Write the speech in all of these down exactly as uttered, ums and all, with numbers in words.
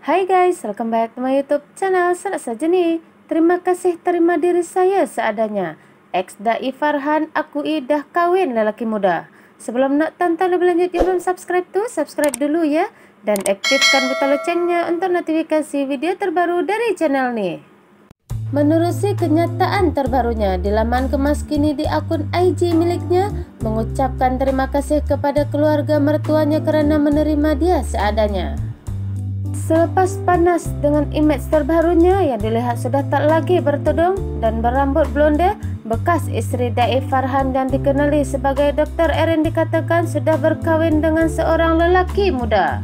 Hai guys, welcome back to my YouTube channel. Senang saja nih. Terima kasih terima diri saya seadanya. Ex Dai Farhan akui dah kawin lelaki muda. Sebelum nak tonton lebih lanjut, yang belum subscribe tuh subscribe dulu ya, dan aktifkan butang loncengnya untuk notifikasi video terbaru dari channel nih. Menerusi kenyataan terbarunya di laman kemas kini di akun I G miliknya, mengucapkan terima kasih kepada keluarga mertuanya kerana menerima dia seadanya. Selepas panas dengan imej terbarunya yang dilihat sudah tak lagi bertudung dan berambut blonde, bekas isteri Dai Farhan yang dikenali sebagai Doktor Erin dikatakan sudah berkahwin dengan seorang lelaki muda.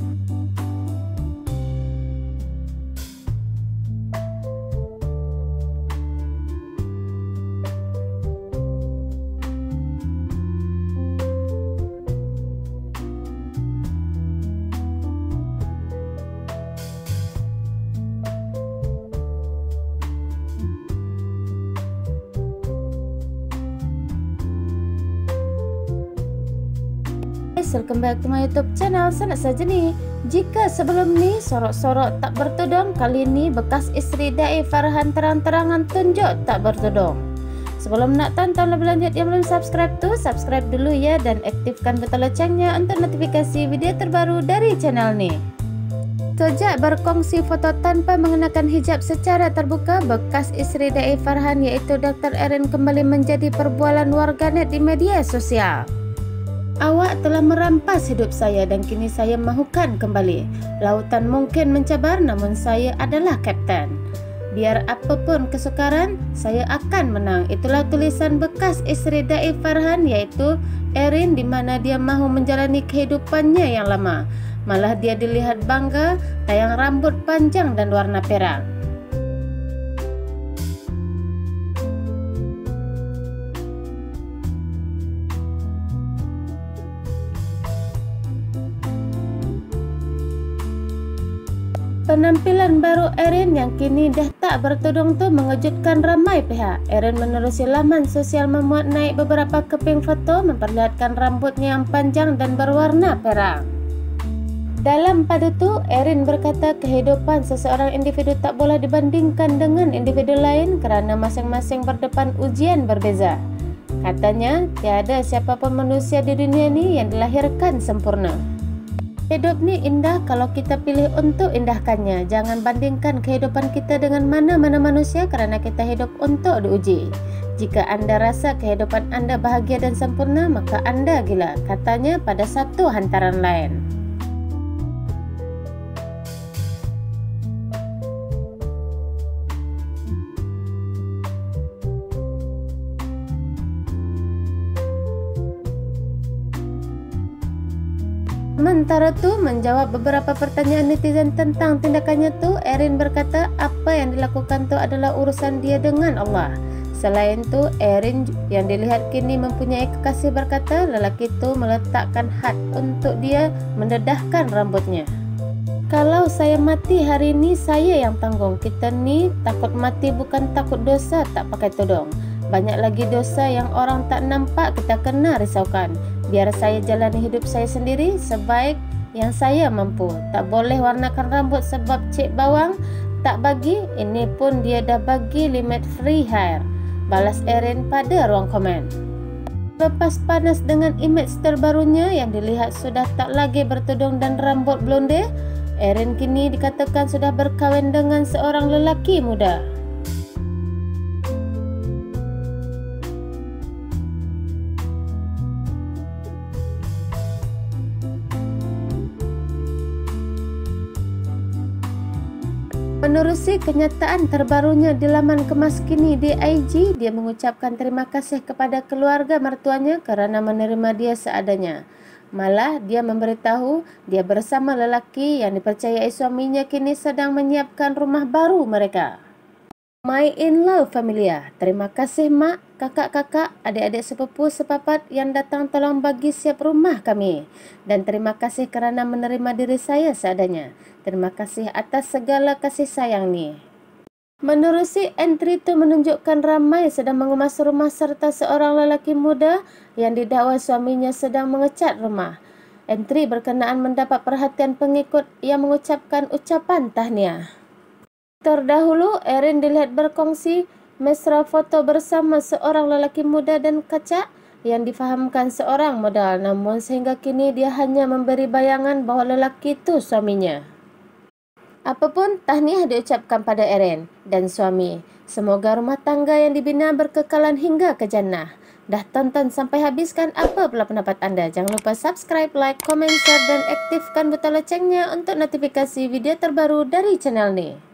Welcome back to my YouTube channel. Senang saja nih. Jika sebelum ni sorok-sorok tak bertudung, kali ni bekas isteri Dai Farhan terang-terangan tunjuk tak bertudung. Sebelum nak tonton lebih lanjut, yang belum subscribe tu subscribe dulu ya, dan aktifkan butang loncengnya untuk notifikasi video terbaru dari channel ni. Sejak berkongsi foto tanpa mengenakan hijab secara terbuka, bekas isteri Dai Farhan iaitu Doktor Erin kembali menjadi perbualan warganet di media sosial. Awak telah merampas hidup saya dan kini saya mahukan kembali. Lautan mungkin mencabar namun saya adalah kapten. Biar apapun kesukaran, saya akan menang. Itulah tulisan bekas isteri Dai Farhan iaitu Erin, di mana dia mahu menjalani kehidupannya yang lama. Malah dia dilihat bangga tayang rambut panjang dan warna perak. Penampilan baru Erin yang kini dah tak bertudung tu mengejutkan ramai pihak. Erin menerusi laman sosial memuat naik beberapa keping foto memperlihatkan rambutnya yang panjang dan berwarna perak. Dalam pada tu, Erin berkata kehidupan seseorang individu tak boleh dibandingkan dengan individu lain kerana masing-masing berdepan ujian berbeza. Katanya, tiada siapapun manusia di dunia ni yang dilahirkan sempurna. Hidup ni indah kalau kita pilih untuk indahkannya. Jangan bandingkan kehidupan kita dengan mana-mana manusia kerana kita hidup untuk diuji. Jika anda rasa kehidupan anda bahagia dan sempurna, maka anda gila, katanya pada satu hantaran lain. Sementara tu, menjawab beberapa pertanyaan netizen tentang tindakannya tu, Erin berkata apa yang dilakukan tu adalah urusan dia dengan Allah. Selain tu, Erin yang dilihat kini mempunyai kekasih berkata lelaki tu meletakkan had untuk dia mendedahkan rambutnya. Kalau saya mati hari ni, saya yang tanggung. Kita ni takut mati bukan takut dosa tak pakai tudung. Banyak lagi dosa yang orang tak nampak kita kena risaukan. Biar saya jalani hidup saya sendiri sebaik yang saya mampu. Tak boleh warnakan rambut sebab cik bawang tak bagi. Ini pun dia dah bagi limit free hair, balas Erin pada ruang komen. Lepas panas dengan imej terbarunya yang dilihat sudah tak lagi bertudung dan rambut blonde, Erin kini dikatakan sudah berkahwin dengan seorang lelaki muda. Menerusi kenyataan terbarunya di laman kemas kini di I G, dia mengucapkan terima kasih kepada keluarga mertuanya kerana menerima dia seadanya. Malah dia memberitahu dia bersama lelaki yang dipercayai suaminya kini sedang menyiapkan rumah baru mereka. My in-law familia, terima kasih mak, kakak-kakak, adik-adik sepupu sepapat yang datang tolong bagi siap rumah kami. Dan terima kasih kerana menerima diri saya seadanya. Terima kasih atas segala kasih sayang ni. Menerusi entry itu menunjukkan ramai sedang mengemas rumah serta seorang lelaki muda yang didakwa suaminya sedang mengecat rumah. entry berkenaan mendapat perhatian pengikut yang mengucapkan ucapan tahniah. Terdahulu, Erin dilihat berkongsi mesra foto bersama seorang lelaki muda dan kacak yang difahamkan seorang modal, namun sehingga kini dia hanya memberi bayangan bahawa lelaki itu suaminya. Apapun, tahniah diucapkan pada Erin dan suami. Semoga rumah tangga yang dibina berkekalan hingga ke jannah. Dah tonton sampai habis kan? Apa pula pendapat anda? Jangan lupa subscribe, like, komen, share dan aktifkan butang loncengnya untuk notifikasi video terbaru dari channel ni.